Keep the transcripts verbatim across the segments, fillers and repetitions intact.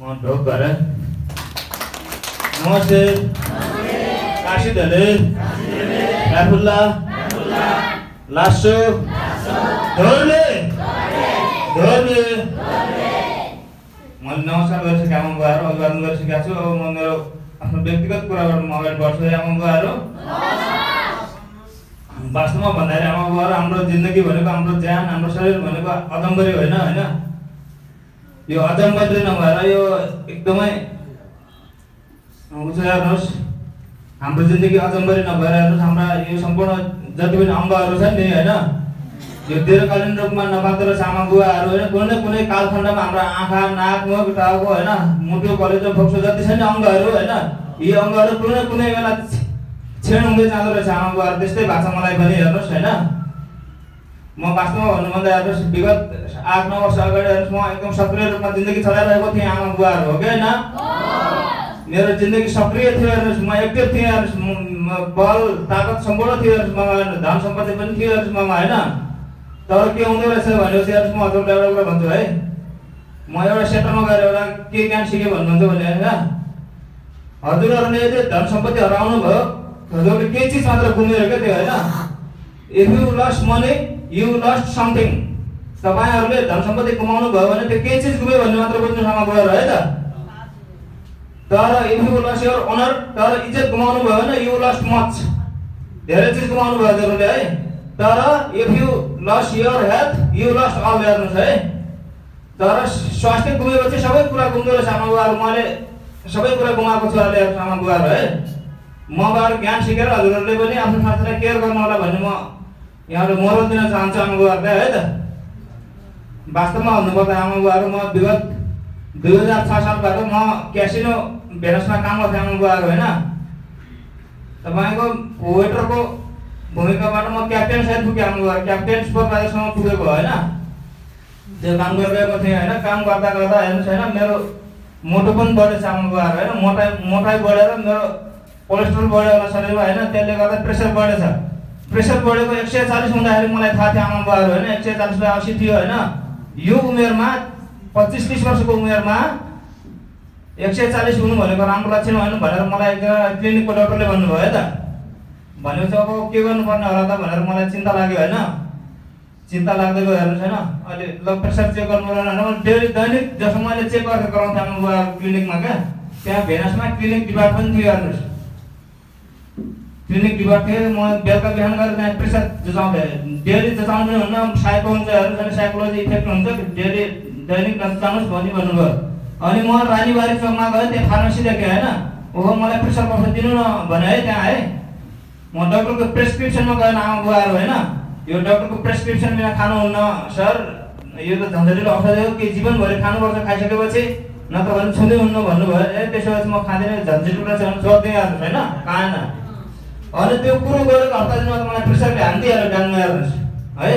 ढोक गरेँ नमस्ते काशी दलित राफुल्ला लासो धोर्ले धोर्ले मैले नमस्कार गरिसकेँ आमा बुवाहरू अभिवादन गरिसकेको छु। अब म मेरो आफ्नो व्यक्तिगत कुराबाट म अगाडि बढ्छु। आमा बुवाहरू वास्तवमा भन्दाखेरि आमा बुवाहरू हाम्रो जिन्दगी भनेको हाम्रो ज्यान हाम्रो शरीर भनेको अदम्बरी होइन होइन यो अदम्बरी नभएर यो एकदमै उच्च हेर्नुहोस् हाम्रो जिन्दगी अदम्बरी नभएर हेर्नुहोस् हाम्रा यो सम्पूर्ण जति पनि अङ्गहरू छन् नि होइन यो दीर्घकालीन रूपमा नपाउँदो रहेछ आमा बुवाहरू होइन। कुनै न कुनै कालखण्डमा हाम्रो आँखा नाक मुख टाउको होइन मुटु कलेजो फोक्सो जति छ नि अङ्गहरू होइन यी अङ्गहरू कुनै न कुनै बेला क्षीण हुँदै जाँदो रहेछ आमा बुवाहरू। त्यस्तै भएको छ मलाई पनि हेर्नुहोस् होइन। म वास्तवमा भन्नुभन्दा हेर्नुहोस् विगत आठ नौ वर्ष अगाडि हेर्नुहोस् म एकदम सक्रिय रूपमा जिन्दगी चलाइरहेको थिएँ आमा बुवाहरू हो कि होइन। मेरो जिन्दगी सक्रिय थियो हेर्नुहोस् म एक्टिभ थिएँ हेर्नुहोस् बल ताकत सम्पूर्ण थियो हेर्नुहोस् ममा धन सम्पत्ति पनि थियो हेर्नुहोस् ममा होइन। तर के हुँदो रहेछ भनेपछि हेर्नुहोस् म हजुरलाई एउटा कुरा भन्छु है म एउटा क्षेत्रमा गएर एउटा के ज्ञान सिकेँ भन्नुहुन्छ भने होइन हजुरहरूले यदि धन सम्पत्ति हराउनु भयो हजुरले केही चिज मात्र गुमेर क्या त्यो होइन। If you lost money you lost something तपाईँहरूले धन सम्पत्ति गुमाउनु भयो भने त्यो केही चिज गुम्यो भन्ने मात्र बुझ्नुसँग गएर है त। तर if you lost your honour तर इज्जत गुमाउनु भयो भने यु लस्ट मच धेरै चिज गुमाउनु भयो हजुरहरूले है। तर if you lost your health you lost all हेर्नुहोस् है। तर स्वास्थ्य गुमेपछि सबै कुरा गुम्दो रहेछ आमा बुवाहरू। मैले सबै कुरा गुमाएको छु अहिले आमा बुवाहरू है। मबाट ज्ञान सिकेर हजुरहरूले पनि आफ्नो स्वास्थ्यलाई केयर गर्नु होला भन्ने म यहाँहरू मोरल दिन चाहन्छु आमा बुवाहरूलाई है त। वास्तवमा भन्नुपर्दा आमा बुवाहरू म विगत दुई हजार छ सालबाट म क्यासिनो भेनसमा काम गर्थेँ आमा बुवाहरू होइन। तपाईँको वेटरको भूमिकाबाट म क्याप्टेन साइड पुगेँ आमा बुवाहरू क्याप्टेन सुपरभाइजरसम्म पुगेको होइन। त्यो काम गरिरहेको थिएँ होइन। काम गर्दा गर्दा हेर्नुहोस् होइन मेरो मोटो पनि बढेछ आमा बुवाहरू होइन। मोटाइ मोटाइ बढेर मेरो कोलेस्ट्रोल बढ्यो होला शरीरमा होइन। त्यसले गर्दा प्रेसर बढेछ। प्रेसर बढेको एक सय चालिस हुँदाखेरि मलाई थाहा थियो आमा बुवाहरू होइन एक सय चालिसलाई असी थियो होइन। यो उमेरमा पच्चिस तिस वर्षको उमेरमा एक सय चालिस हुनु भनेको राम्रो लक्षण होइन भनेर मलाई एकजना क्लिनिकको डक्टरले भन्नुभयो है त। भनेपछि अब के गर्नुपर्ने होला त भनेर मलाई चिन्ता लाग्यो होइन। चिन्ता लाग्दै गयो हेर्नुहोस् होइन। अहिले ब्लड प्रेसर चेक गर्नु होइन डेली दैनिक जसो मैले चेक गरेर गराउँथेँ आमा बुवा क्लिनिकमा क्या त्यहाँ भेनसमा क्लिनिक डिपार्ट पनि थियो हेर्नुहोस्। क्लिनिक डिपार्ट थियो म बेलुका बिहान गरेर त्यहाँ प्रेसर जचाउँथेँ। डेली जचाउनु पनि हुन्न साइको हुन्छ हेर्नुहोस् साइकोलोजी इफेक्ट हुन्छ डेली दैनिक नचाउनुहोस् भनी भन्नुभयो। अनि म रानीबारी चौकमा गएँ त्यहाँ फार्मेसी देखेँ होइन। ओहो मलाई प्रेसर बस्नु दिनु न भने है त्यहाँ है। म डक्टरको प्रेसक्रिप्सनमा गएन आमा बुवाहरू होइन। यो डक्टरको प्रेसक्रिप्सन बिना खानुहुन्न सर यो त झन्झटिलो औषधि हो कि जीवनभरि खानुपर्छ खाइसकेपछि नत्र भने छुँदै हुन्न भन्नुभयो। ए त्यसो भए म खाँदिनँ झन्झटिलो रहेछ भने छोडिदिएँ हेर्नुहोस् होइन खाएन। अनि त्यो कुरो गरेको हप्ता दिनमा त मलाई प्रेसरले हानिदिइहाल्यो डाङमा हेर्नुहोस् है।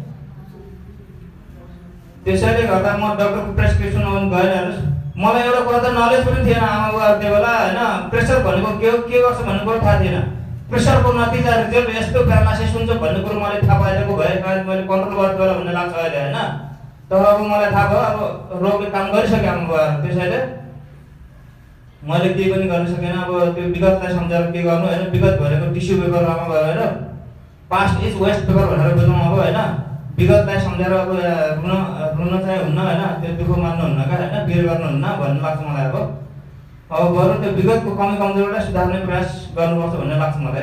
त्यसैले गर्दा म डक्टरको प्रेसक्रिप्सनमा पनि गएन हेर्नुहोस्। मलाई एउटा कुरा त नलेज पनि थिएन आमा बुवाहरू त्यो बेला होइन। प्रेसर भनेको के हो के गर्छ भन्ने कुरो थाहा थिएन। प्रेसरको नतिजा रिजल्ट यस्तो प्यारालाइसिस हुन्छ भन्ने कुरो मैले थाहा पाएको भए मैले कन्ट्रोल गर्छु होला भन्ने लाग्छ अहिले होइन। तर अब मलाई थाहा भयो अब रोगले काम गरिसक्यो आमा बुवाहरू। त्यसैले मैले केही पनि गर्न सकेन। अब त्यो विगतलाई सम्झेर के गर्नु होइन। विगत भनेको टिस्यु पेपर आमा भयो होइन। पास्ट इज वेस्ट पेपर भनेर बुझौँ अब होइन। विगतलाई सम्झेर अब रुन रुन चाहिँ हुन्न होइन। त्यो दुःख मान्नुहुन्न क्या होइन बिर गर्नुहुन्न भन्ने लाग्छ मलाई। अब अब बरु त्यो विगतको कमी कमजोरीलाई सुधार्ने प्रयास गर्नुपर्छ भन्ने लाग्छ मलाई।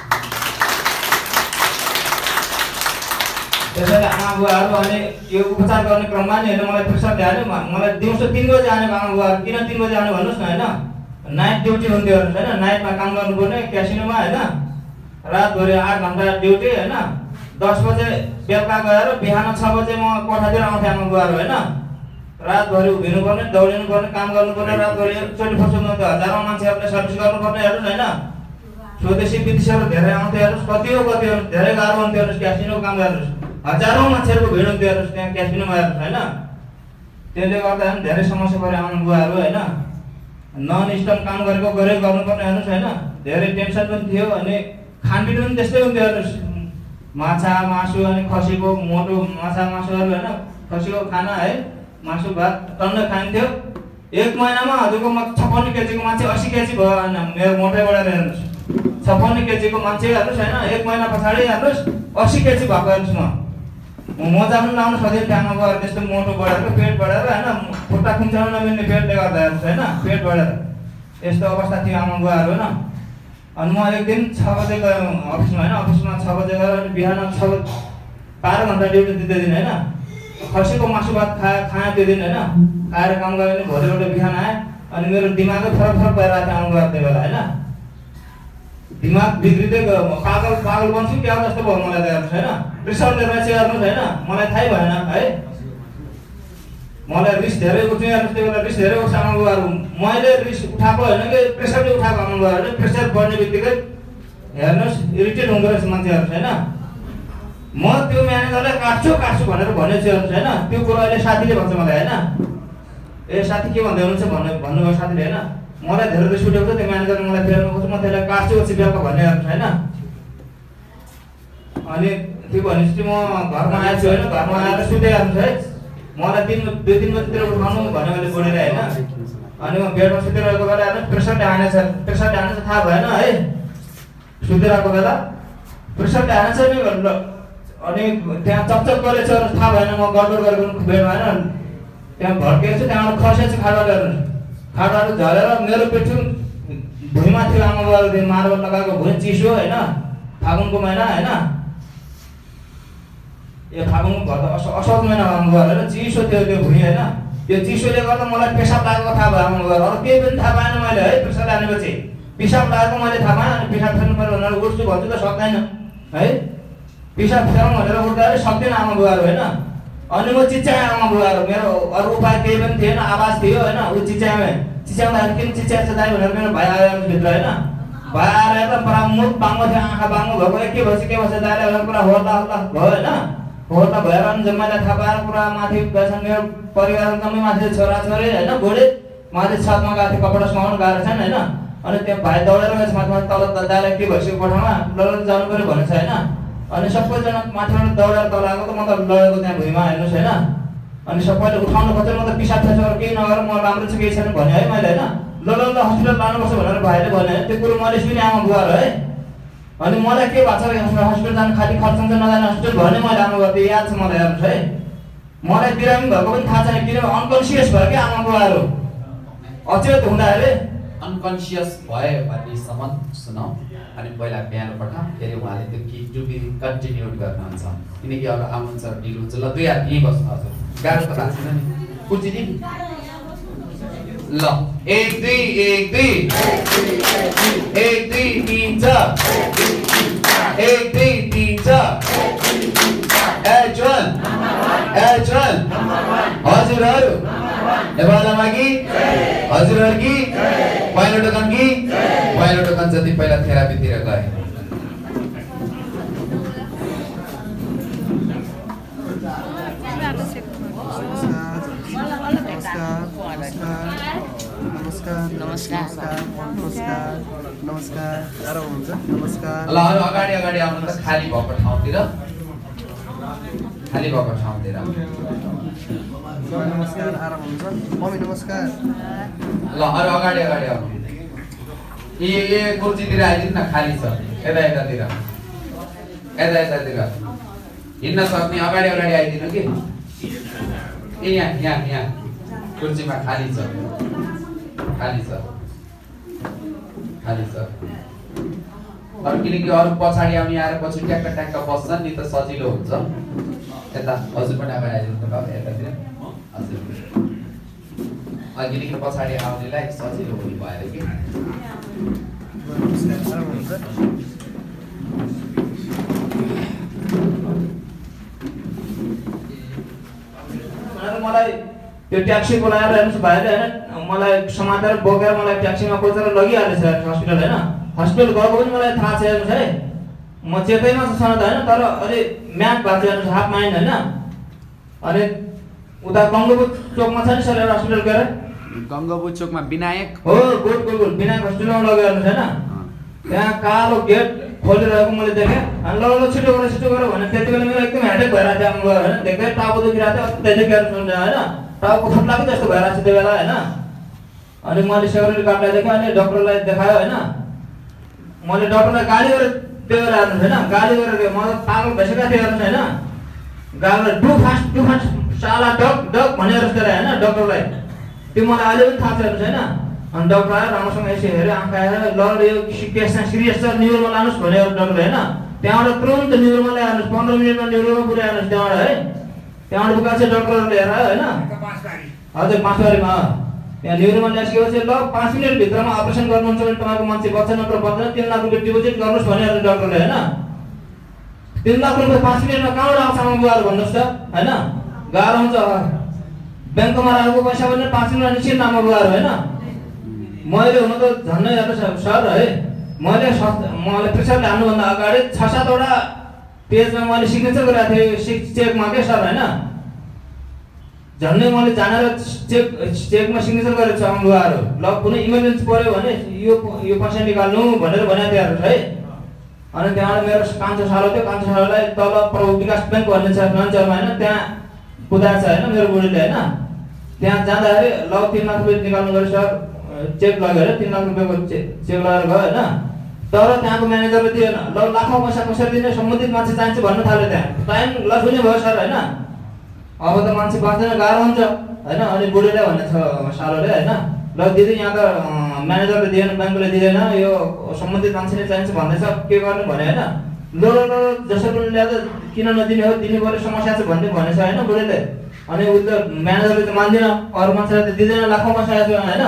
त्यसैले आमा बुवाहरू अनि यो उपचार गर्ने क्रममा नि होइन मलाई प्रेसर ल्यायो मलाई दिउँसो तिन बजी आने आमा बुवाहरू किन तिन बजी आउने भन्नुहोस् न होइन। नाइट ड्युटी हुन्थ्यो हेर्नुहोस् होइन। नाइटमा काम गर्नुपर्ने क्यासिनोमा होइन। रातभरि आठ घन्टा ड्युटी होइन। दस बजे बेलुका गएर बिहान छ बजे म कोठातिर आउँथेँ आमा बुवाहरू होइन। रातभरि उभिनु पर्ने दौडिनु पर्ने काम गर्नुपर्ने रातभरि एकचोटि फर्स्टमा त हजारौँ मान्छेहरूले सर्भिस गर्नुपर्ने हेर्नुहोस् होइन। स्वदेशी विदेशीहरू धेरै आउँथ्यो हेर्नुहोस् कति हो कति हो धेरै गाह्रो हुन्थ्यो हेर्नुहोस् क्यासिनो काम हेर्नुहोस्। हजारौँ मान्छेहरूको भिड हुन्थ्यो हेर्नुहोस् त्यहाँ क्यासिनोमा हेर्नुहोस् होइन। त्यसले गर्दा धेरै समस्या पऱ्यो आमा बुवाहरू होइन। नन स्टप काम गरेको गरे गर्नुपर्ने हेर्नुहोस् होइन। धेरै टेन्सन पनि थियो अनि खानपिन पनि त्यस्तै हुन्थ्यो हेर्नुहोस्। माछा मासु अनि खसीको मोटो माछा मासुहरू होइन खसीको खाना है मासु भात टन्न खाइन्थ्यो। एक महिनामा हजुरको म छप्पन्न केजीको मान्छे अस्सी केजी भयो होइन मेरो मोटाइ बढेर हेर्नुहोस् छप्पन्न केजीको मान्छे हेर्नुहोस् होइन एक महिना पछाडि हेर्नुहोस् अस्सी केजी भएको हेर्नुहोस् म मोजा पनि लाउन सक्दिनँ ट्याङमा गएर त्यस्तो मोटो बढेर पेट बढेर होइन खुट्टा खुम्चाउन नमिल्ने पेटले गर्दा हेर्नुहोस् होइन पेट बढेर यस्तो अवस्था थियो आमा बुवाहरू होइन अनि म एक दिन छ बजे गएँ अफिसमा होइन अफिसमा छ बजे गएर अनि बिहान छ बाह्र घन्टा ड्युटी दिँदै दिन होइन खसीको मासु भात खाए खाएँ त्यो दिन होइन खाएर काम गरेँ भने भोलिपल्ट बिहान आएँ अनि मेरो दिमागै फरक फरक भइरहेको थियो आउनु गएको त्यो बेला होइन दिमाग बिग्रिँदै गयो म पागल पागल बन्छु क्या जस्तो भयो मलाई त हेर्नुहोस् होइन प्रेसरले रहेछ हेर्नुहोस् होइन मलाई थाहै भएन है मलाई रिस धेरै उठ्यो हेर्नुहोस् त्यो बेला रिस धेरै उठ्छ आमा बुवाहरू मैले रिस उठाएको होइन कि प्रेसरले उठाएको आमा बुवाहरू प्रेसर बढ्ने बित्तिकै हेर्नुहोस् इरिटेट हुँदो रहेछ मान्छेहरू होइन म त्यो म्यानेजरलाई काट्छु काट्छु भनेर भनेको छु हेर्नुहोस् होइन त्यो कुरो अहिले साथीले भन्छ मलाई होइन ए साथी के भन्दै हुनुहुन्छ भन्नु भन्नुभयो साथीले होइन मलाई धेरै रिस उठेको छ त्यो म्यानेजरले मलाई फेर्नु खोज्छ म त्यसलाई काट्छु पछि बेलुका भन्ने हेर्नुहोस् होइन अनि त्यो भनेपछि म घरमा आएछु होइन घरमा आएर सुतेँ हेर्नुहोस् है मलाई तिन दुई तिन बजीतिर उठाउनु भन्यो मैले बोलेर होइन अनि म बेडमा सुतिरहेको बेला हेर्नु प्रेसरले हानेछ प्रेसरले हानेछ थाहा भएन है सुतिरहेको बेला प्रेसरले हानेछ नि भनेर अनि त्यहाँ चकचक गरेछ थाहा भएन म गडबड गरेको बेडमा होइन त्यहाँ भड्केको छु त्यहाँबाट खसेको छु खाडाले हेर्नुहोस् खाडाहरू झरेर मेरो पेट भुइँमा थियो आमा बुवाले मार्बल लगाएको भुइँ चिसो होइन फागुनको महिना होइन यो फागुनको घर त असहज महिना आमा बुवाहरू होइन चिसो थियो त्यो भुइँ होइन त्यो चिसोले गर्दा मलाई पेसाब लागेको थाहा भयो आमा बुवाहरू अरू केही पनि थाहा पाएन मैले है पेसाब हानेपछि पिसाब लागेको मैले थाहा पाएँ अनि पिसाब फेर्नु पऱ्यो भनेर उठ्छु भन्छु त सक्दैन है पिसाब फेरौँ भनेर उठ्दाखेरि सक्दैन आमा बुवाहरू होइन अनि म चिच्याएँ आमा बुवाहरू मेरो अरू उपाय केही पनि थिएन आवाज थियो होइन ऊ चिच्याएँ चिच्याउँदाखेरि किन चिच्याएको छ दाइ भनेर मेरो भाइ आयो भित्र होइन भाइ आएर एकदम पुरा मुख बाङ्गो थियो आँखा बाङ्गो भएको के भएछ के भएछ दाइले पुरा होर्दा होर्दा भयो होइन होर्दा भएर अनि जम्मालाई थाहा पाएर पुरा माथि गएछन् मेरो परिवार एकदमै माथि छोराछोरी होइन बुढी माथि छतमा गएको थियो कपडा सुहाउनु गएको छन् होइन अनि त्यहाँ भाइ दौडेर गएछ माथि माथि तल दाइलाई के भइसक्यो कोठामा लडेर जानु पऱ्यो भनेको छ होइन अनि सबैजना माथिबाट दौडेर तल आएको त म त लडेको त्यहाँ भुइँमा हेर्नुहोस् होइन अनि सबैले उठाउनु खोज्यो म त पिसाब फेसेर केही नगरेर म राम्रो छ केही छैन भने है मैले होइन ल ल ल हस्पिटल लानुपर्छ भनेर भाइले भने त्यो कुरो मैले सुने आमा बुवाहरू है अनि मलाई के भएको छ हस्पिटल जानु खालि खर्च नजाने हस्पिटल भने मैले आमा बुवा त्यो याद छ मलाई हेर्नुहोस् है मलाई बिरामी भएको पनि थाहा छैन किनभने अनकन्सियस भयो क्या आमा बुवाहरू अचेत हुँदाखेरि अनकन्सियस भयो भन्नेसम्म सुनाऊ अनि पहिला बिहान पठाऊ फेरि उहाँले त्यो गीत टु बी कन्टिन्युड गर्नुहुन्छ किनकि अब आउनुहुन्छ ढिलो हुन्छ ल दुई हात यहीँ बस्नु हजुर गाह्रो त भएको छैन नि कुर्ची दिनु ल एक दुई एक दुई एक दुई तिन चार एक दुई तिन चार एचवन एचवन हजुरहरू नेपालमा कि हजुरहरू कि पहिलो टोकन कि पहिलो टोकन जति पहिला थेरापीतिर गए नमस्कार नमस्कार नमस्कार नमस्कार आराम हुन्छ नमस्कार ल अरू अगाडि अगाडि आउनु त खाली भएको ठाउँतिर खाली भएको ठाउँतिर नमस्कार आराम हुन्छ मम्मी नमस्कार ल अरू अगाडि अगाडि आउनु ए ए कुर्सीतिर आइदिनु न खाली छ यता यतातिर यता यतातिर हिँड्न सक्ने अगाडि अगाडि आइदिनु कि ए यहाँ यहाँ यहाँ कुर्सीमा खाली छ खाली छ खाली छ अरू किनकि अरू पछाडि आउने आएर पछि ट्याक्क ट्याक्क बस्छन् नि त सजिलो हुन्छ यता हजुर पनि अगाडि आइदिनु त बाबा यतातिर हजुर किनकि पछाडि आउनेलाई सजिलो हुने भएर कि मलाई त्यो ट्याक्सी बोलाएर हेर्नुहोस् भाइले होइन मलाई समातेर बोकेर मलाई ट्याक्सीमा कोचेर लगिहालेछ हस्पिटल होइन हस्पिटल गएको पनि मलाई थाहा छ हेर्नुहोस् है म चेतैमा छ सनत होइन तर अलि म्याक भएको छ हेर्नुहोस् हाफ माइन्ड होइन अनि उता गङ्गोबु चोकमा छ नि सर एउटा हस्पिटल गएर गङ्गोबु चोकमा विनायक हो गुड गुड गुड विनायक हस्पिटलमा लगेर हेर्नुहोस् होइन त्यहाँ कालो गेट खोलिरहेको मैले देखेँ अनि ल ल छिटो गरेर छिटो गरेर भने त्यति बेला मेरो एकदम हेडेक भइरहेको थियो आमा होइन देख्दै टाउको दुखिरहेको थियो त्यति केयर सुन्छ होइन टाउको फुट्लाको जस्तो भइरहेको थियो त्यो बेला होइन अनि मैले सेक्युरिटी गार्डलाई देखाएँ अनि डाक्टरलाई देखायो हैन मैले डाक्टरलाई गाली गरेर त्यो गरेर हेर्नु छैन गाली गरेर म त पागल भइसकेको थिएँ हेर्नु हैन गाली डु फास्ट डु फास्ट साला डक डक भनेर जस्तो हैन डाक्टरलाई त्यो मलाई अहिले पनि थाहा छ हेर्नु छैन अनि डाक्टर आयो राम्रोसँग यसो हेऱ्यो आँखा हेरेर ल यो केसमा सिरियस छ न्युरोमा लानुहोस् भनेर डाक्टर हैन त्यहाँबाट तुरुन्त न्युरोमा ल्याउनुहोस् पन्ध्र मिनेटमा न्युरोमा पुर्याउनुहोस् त्यहाँबाट है त्यहाँबाट बुकाछ डाक्टरले लिएर हैन हजुर पाँचबारीमा त्यहाँ न्युरोमा ल्याइसकेपछि ल पाँच मिनट भित्रमा अपरेसन गर्नुहुन्छ भने तपाईँको मान्छे बच्चा नत्र बच्दैन तीन लाख रुपियाँ डिपोजिट गर्नुहोस् भनेर डाक्टरले हैन तीन लाख रुपियाँ पाँच मिनटमा कहाँबाट आउँछ आमा बुवाहरू भन्नुहोस् त हैन गाह्रो हुन्छ ब्याङ्कमा राखेको पैसा पनि पाँच मिनटमा निस्किन्छ आमा बुवाहरू हैन मैले हुन त झन्नै हेर्नुहोस् सर है मैले मैले प्रेसरले हाल्नुभन्दा अगाडि छ सातवटा पेजमा मैले सिग्नेचर गरेको थिएँ चेकमा के सर हैन झन्नै मैले जानेर चेक चेकमा सिग्नेचर गरेको छु आमा बुवाहरू ल कुनै इमर्जेन्सी पर्यो भने यो यो पैसा निकाल्नु भनेर भनेको थिएँ है अनि त्यहाँबाट मेरो कान्छो सालो थियो कान्छो सालोलाई तल प्रभु विकास ब्याङ्क भन्ने छ नन्चरमा हैन त्यहाँ कुदाएको छ हैन मेरो बुढीले हैन त्यहाँ जाँदाखेरि ल तीन लाख रुपियाँ निकाल्नु गयो सर चेक लगेर तीन लाख रुपियाँको चेक चेक लगेर गयो हैन तर त्यहाँको म्यानेजरले दिएन ल लाखौँ पैसा कसरी दिने सम्बन्धित मान्छे चाहिन्छ भन्न थाल्यो त्यहाँ टाइम लस हुने भयो सर हैन अब त मान्छे बाँच्दैन गाह्रो हुन्छ हैन अनि बुढीले भन्ने छ सालोले हैन ल दिदी यहाँ त म्यानेजरले दिएन ब्याङ्कले दिँदैन यो सम्बन्धित मान्छेले चाहिन्छ भन्दैछ के गर्ने भने हैन ल ल जसरी पनि ल्याएर किन नदिने हो दिनु पर्यो समस्या छ भन्ने भनेछ हैन बुढीले अनि उ त म्यानेजरले त मान्दैन अरू मान्छेले त दिँदैन लाखौँ पैसा आएको हैन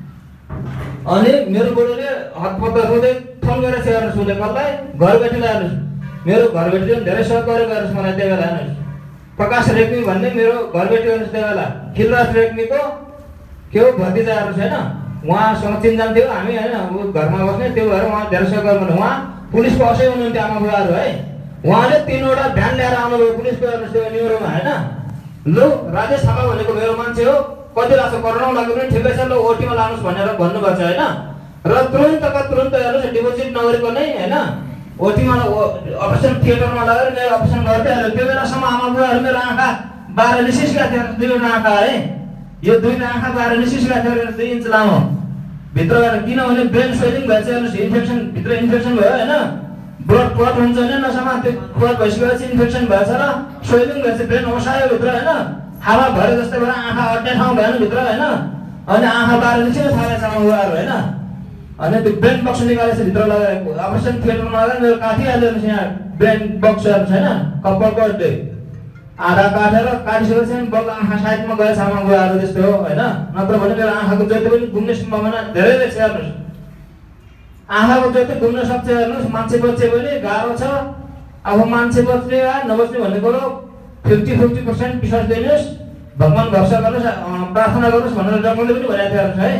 अनि मेरो बुढीले हतपत रुँदै फोन गरेर सेयर सुले कसलाई घर बेटीलाई हेर्नुहोस् मेरो घर बेटीले पनि धेरै सहयोग गरेको हेर्नुहोस् मलाई त्यो बेला हेर्नुहोस् प्रकाश रेग्मी भन्ने मेरो घर बेटी हेर्नुहोस् त्यो बेला खिलराज रेग्मीको के हो भतिजा हेर्नुहोस् हैन उहाँसँग चिन्जान थियो हामी हैन घरमा बस्ने त्यो भएर उहाँ धेरै सहयोग गर्नु उहाँ पुलिसको असै हुनुहुन्थ्यो आमा बुवाहरू है उहाँले तीनवटा भ्यान ल्याएर आउनुभयो पुलिसको हेर्नुहोस् त्यो न्युरोमा हैन लु राजेश थापा भनेको मेरो मान्छे हो कति लाग्छ कोरोना लाग्यो भने ठिकै छ ल ओटीमा लानुहोस् भनेर भन्नुभएको छ हैन र तुरुन्तका तुरुन्त हेर्नुहोस् डिपोजिट नगरेको नै हैन ओटीमा अपरेसन थिएटरमा लगेर मेरो अपरेसन गर्दै हाल्यो त्यो बेलासम्म आमा बुवाहरू मेरो आँखा बाह्र निस्किसकेको थियो दुईवटा आँखा है यो दुईवटा आँखा बाह्र निस्किसकेको थियो दुई इन्च लामो भित्र गएर किनभने ब्रेन स्वेलिङ भएछ हेर्नुहोस् इन्फेक्सन भित्र इन्फेक्सन भयो हैन ब्लड क्लट हुन्छ हैन नसमा त्यो क्लट भइसकेपछि इन्फेक्सन भएछ र स्वेलिङ भएछ ब्रेन ओसायो भित्र हैन हावा भरे जस्तै भएर आँखा अड्ने ठाउँ भएन भित्र हैन अनि आँखा बाह्र निस्किन थालेछ आमा बुवाहरू हैन अनि त्यो ब्रेन बक्स निकालेछ भित्र लगाएको अपरेसन थिएटरमा लगेर मेरो काटी हाल्यो यहाँ ब्रेन बक्सहरू छैन कपालको अड्डे आधा काटेर काटिसकेपछि बल्ल आँखा साइडमा गएछ आमा बुवाहरू त्यस्तो हो हैन नत्र भने मेरो आँखाको ज्योति पनि घुम्ने सम्भावना धेरै रहेछ हेर्नुहोस् आँखाको ज्योति घुम्न सक्छ हेर्नुहोस् मान्छे बच्चे पनि गाह्रो छ अब मान्छे बच्ने वा नबच्ने भन्ने कुरो फिफ्टी फिफ्टी पर्सेन्ट विश्वास दिनुहोस् भगवान भरोसा गर्नुहोस् प्रार्थना गर्नुहोस् भनेर डाक्टरले पनि भनेको थियो हेर्नुहोस् है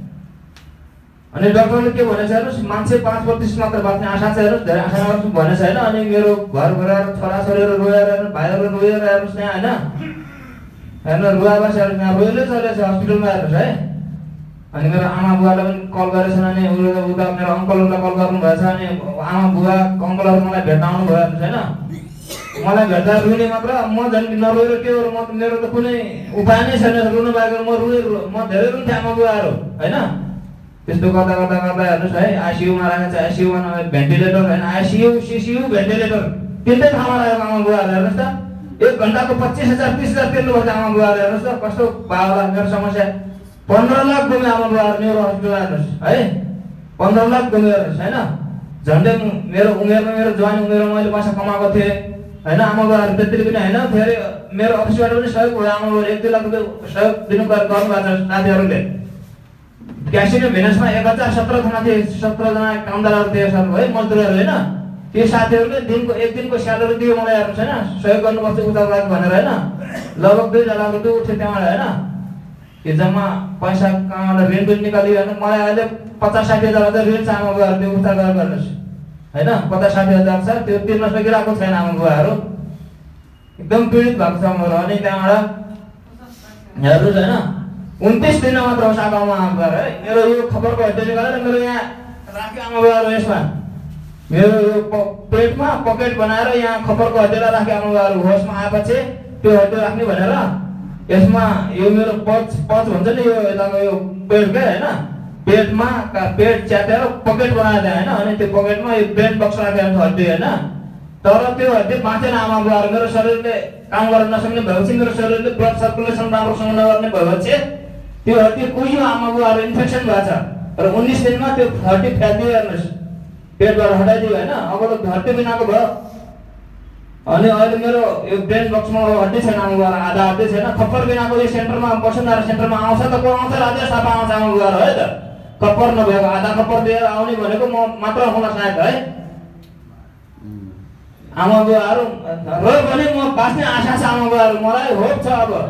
अनि डाक्टरले के भनेछ हेर्नुहोस् मान्छे पाँच प्रतिशत मात्र बाँच्ने आशा छ हेर्नुहोस् धेरै आशा गर्छु भनेछ हैन अनि मेरो घर परिवार छोराछोरीहरू रोएर भाइहरू रोएर हेर्नुहोस् त्यहाँ हैन हेर्नु रुवाबासीहरू त्यहाँ रोएरै चलेछ हस्पिटलमा हेर्नुहोस् है अनि मेरो आमा बुवालाई पनि कल गरेछन् अनि उता मेरो अङ्कलहरूलाई कल गर्नु भएछ अनि आमा बुवा अङ्कलहरू मलाई भेट्न आउनु भयो हेर्नुहोस् हैन मलाई भेट्दा रुने मात्र म झन् नरोएर के हो म मेरो त कुनै उपाय नै छैन रुनु बाहेक म रुए म धेरै रुन्थेँ आमा बुवाहरू हैन त्यस्तो गर्दा गर्दा गर्दा हेर्नुहोस् है आइसियुमा राखेको छ आइसियुमा नभए भेन्टिलेटर हैन आइसियु सिसियु भेन्टिलेटर तिनटै ठाउँमा राखेको आमा बुवाहरू हेर्नुहोस् त एक घन्टाको पच्चिस हजार तिस हजार तिर्नुपर्छ आमा बुवाहरू हेर्नुहोस् त कस्तो बाबा मेरो समस्या पन्ध्र लाख गुमे आमा बुवाहरू मेरो हस्पिटल हेर्नुहोस् है पन्ध्र लाख गुमे हेर्नुहोस् हैन झन्डै मेरो उमेरमा मेरो जवान उमेरमा मैले पैसा कमाएको थिएँ हैन आमा बुवाहरू त्यति पनि हैन फेरि मेरो अफिसबाट पनि सहयोग भयो आमा बुवाहरू एक दुई लाख रुपियाँ सहयोग दिनु गर्नु भएको छ साथीहरूले क्यासिनो भेनसमा एक हजार सत्र जना थिए सत्रजना कामदारहरू थिए सर है मजदुरहरू होइन त्यो साथीहरूले दिनको एक दिनको स्यालेरी दियो मलाई हेर्नु छैन सहयोग गर्नुपर्छ उता लागि भनेर होइन लगभग दुई लाख रुपियाँ उठ्यो त्यहाँबाट होइन यो जम्मा पैसा कहाँबाट ऋण पनि निकालियो होइन मलाई अहिले पचास साठी हजार हजार ऋण छ आमा बुवाहरू त्यो उता गरेर गर्नुहोस् होइन पचास साठी हजार छ त्यो तिर्न सकिरहेको छैन आमा बुवाहरू एकदम पीडित भएको छ मेरो अनि त्यहाँबाट हेर्नुहोस् होइन उन्तिस दिन मात्र हो सागाउमा आमा बुवाहरू है मेरो यो खबरको हड्डी निकालेर मेरो यहाँ राख्यो आमा बुवाहरू यसमा मेरो यो पेटमा पकेट बनाएर यहाँ खबरको हड्डीलाई राख्यो आमा बुवाहरू होसमा आएपछि त्यो हड्डी राख्ने भनेर यसमा यो मेरो पच पच भन्छ नि यो यताको यो पेट के होइन पेटमा पेट च्यातेर पकेट बनाएर होइन अनि त्यो पकेटमा यो ब्रेन बक्स राखेर हड्डी होइन तर त्यो हड्डी बाँचेन आमा बुवाहरू मेरो शरीरले काम गर्न नसक्ने भएपछि मेरो शरीरले ब्लड सर्कुलेसन राम्रोसँग नगर्ने भएपछि त्यो हड्डी कुहियो आमा बुवाहरू इन्फेक्सन भएको छ र उन्नाइस दिनमा त्यो हड्डी फ्यालिदियो हेर्नुहोस् पेटबाट हटाइदियो होइन अब त हड्डी बिनाको भयो अनि अहिले मेरो यो ब्रेन बक्समा हड्डी छैन आमा बुवा आधा हड्डी छैन खप्पर बिनाको यो सेन्टरमा वसुन्धरा सेन्टरमा आउँछ त को आउँछ राजेश थापा आउँछ आमा बुवाहरू है त खप्पर नभएको आधा खप्पर लिएर आउने भनेको म मात्र हुन सायद है आमा बुवाहरू र भने म बाँच्ने आशा छ आमा बुवाहरू मलाई होप छ अब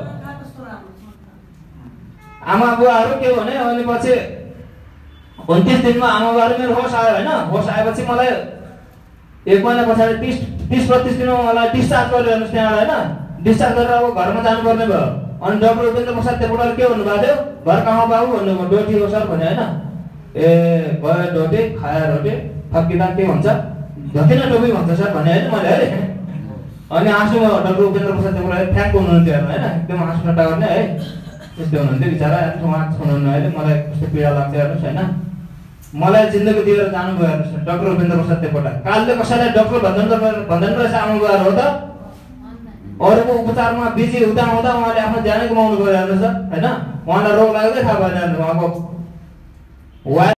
आमा बुवाहरू के भने अनि पछि उन्तिस दिनमा आमा बुवाहरू मेरो होस आयो होइन होस आएपछि मलाई एक महिना पछाडि तिस तिस बत्तिस दिनमा मलाई डिस्चार्ज गरेर हेर्नुहोस् त्यहाँबाट होइन डिस्चार्ज गरेर अब घरमा जानुपर्ने भयो अनि डाक्टर उपेन्द्र प्रसाद तेपटाले के भन्नुभएको थियो घर कहाँ बाबु भन्नुभयो डोटी हो सर भने होइन ए भयो डोटी खाएर रोटी फर्किँदा के भन्छ झकिन टोपी भन्छ सर भने होइन मैले है अनि आँसुमा डाक्टर उपेन्द्र प्रसाद तेपटाले फ्याँक हुनुहुन्थ्यो हेर्नु होइन एकदम आँसु नटा गर्ने है त्यस्तो हुनुहुन्थ्यो बिचरा उहाँ हुनुहुन्न अहिले मलाई कस्तो पीडा लाग्छ हेर्नुहोस् होइन मलाई जिन्दगी दिएर जानुभयो हेर्नुहोस् डाक्टर उपेन्द्र प्रसाद तेपटा कालले कसैलाई डाक्टर भन्दैन भन्दैन रहेछ आमा बुवाहरू हो त अरूको उपचारमा बिजी हुँदा हुँदा उहाँले आफ्नो ज्यानै गुमाउनु गयो हेर्नुहोस् होइन उहाँलाई रोग लाग्दै थाहा भएन उहाँको